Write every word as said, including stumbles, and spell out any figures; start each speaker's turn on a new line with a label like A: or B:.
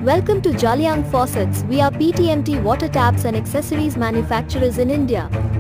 A: Welcome to JALIYAN Faucets. We are P T M T water taps and accessories manufacturers in India.